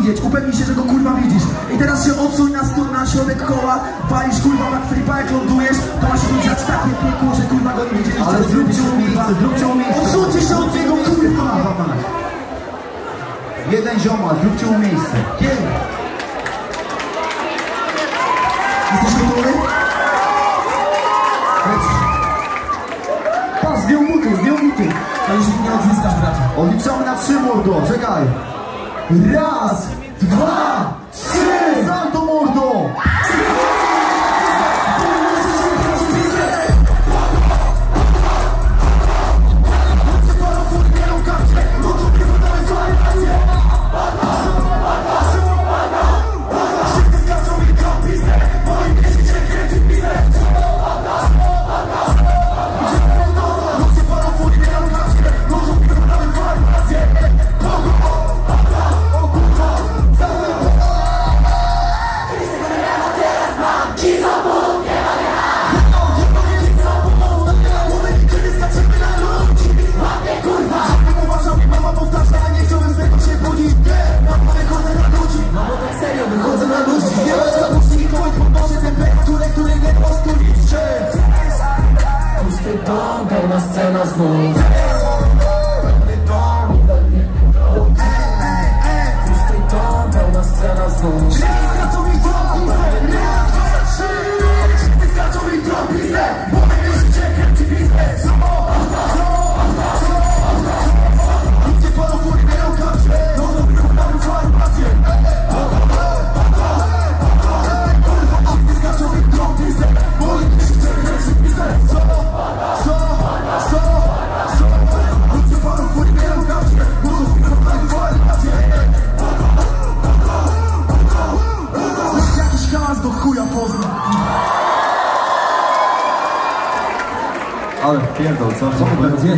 widzieć, upewnij się, że go kurwa widzisz. I teraz się odsuń na stół, na środek koła, walisz kurwa backflipa, jak lądujesz, to ma się tu dziać takie piekło, że kurwa go nie widzieliście. Ale zróbcie mu miejsce, odsuńcie się od niego, kurwa! Jeden ziomal, zróbcie mu miejsce. Jesteś gotowy? Patrz, zdjął buty. Ale już nie odzyskasz, bracie. Odliczamy na 3, mordo, czekaj. Raz, 2, 3, salto, mordo! Pełna scena znów. Pusty dom, pełna scena znów. Wszyscy skaczą mi tropiznę. Wszyscy skaczą mi tropiznę. Bo moje życie kręci biznes. Ludzie palą furę, biorą karczmę. Nożą wykonamy farmację. Wszyscy skaczą mi tropiznę. Bo moje życie kręci biznes. Jakiś hałas do chuja pozna. Ale pierdol, co?